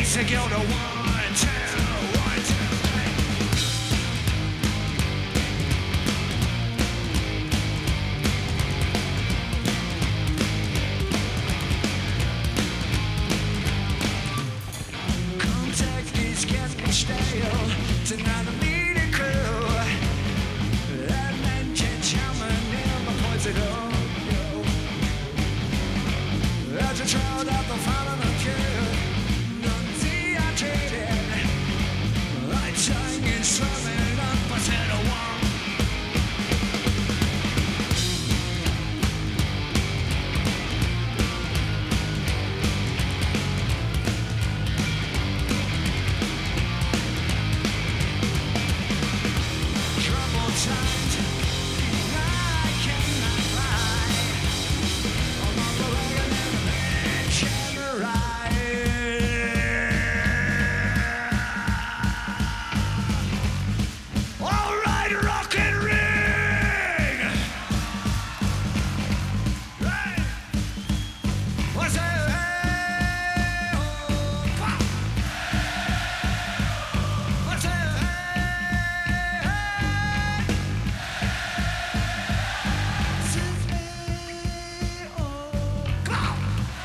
to go to 1, 2, 1, 2, 3. Contact is getting stale. Tonight I need a crew. That man can't chime in my points at all. As you trailed out the front of the queue, none dehydrated. I tongue and slumming up, I said a walk. Trouble times, I cannot lie. I'm on the wagon and the man can ride. All right, rock and ring. Right. What's that? Hey, oh, pop. What's that? Hey, hey. Oh, pop.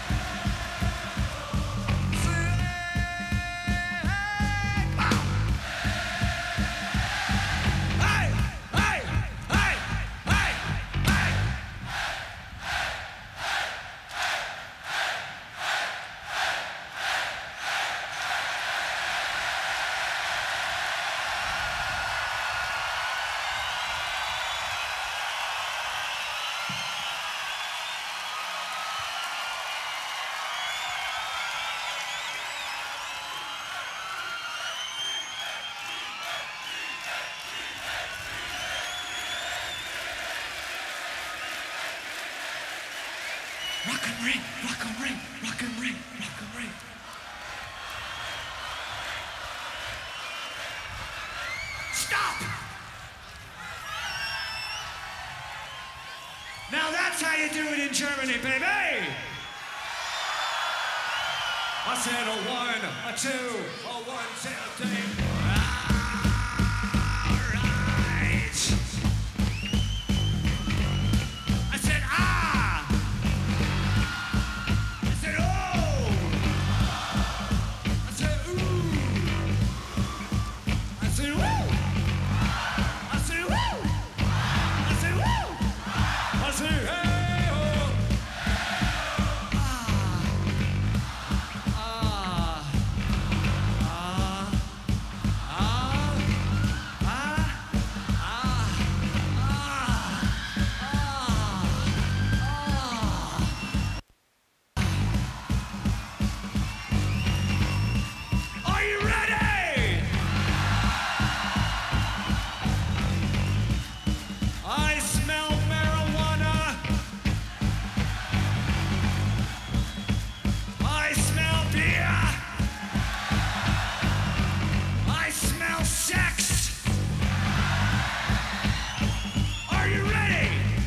Hey, hey, hey, hey, hey. Rock and ring, rock and ring, rock and ring, rock and ring. Stop! Now that's how you do it in Germany, baby! I said a 1, a 2, a 1, 2, 3. All right. I said ah. I said oh. I said ooh. I said woo. I said woo. I said woo. I said hey oh. Are you ready? I smell marijuana. I smell beer. I smell sex. Are you ready?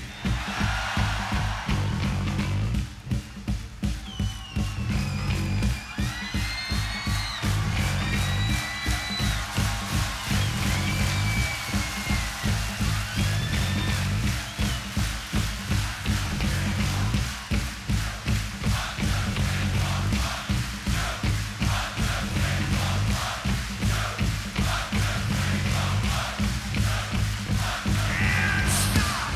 And stop.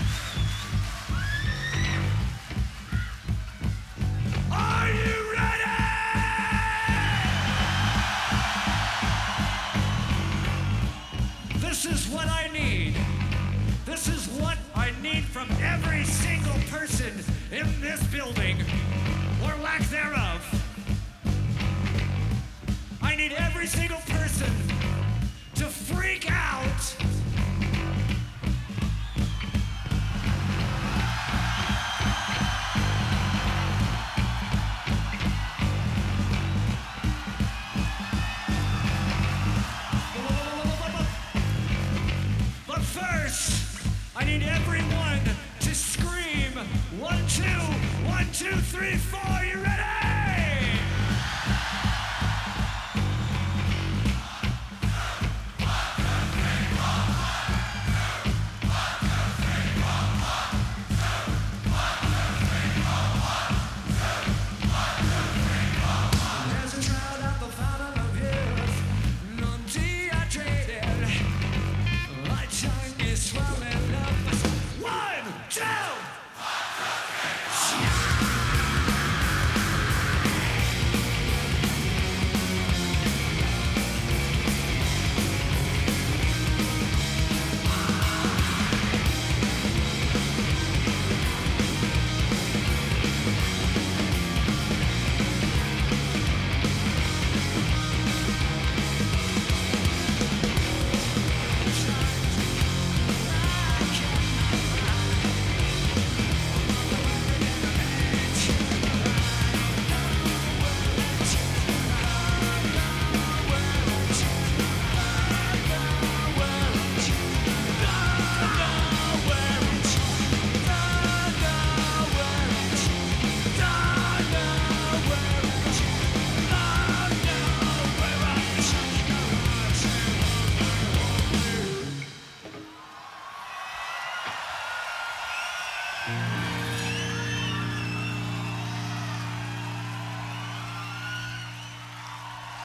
Are you ready? This is what I need. This is what I need from every single person in this building, or lack thereof. I need every single person to freak out. But first, I need everyone to scream 1, 2, 1, 2, 3, 4.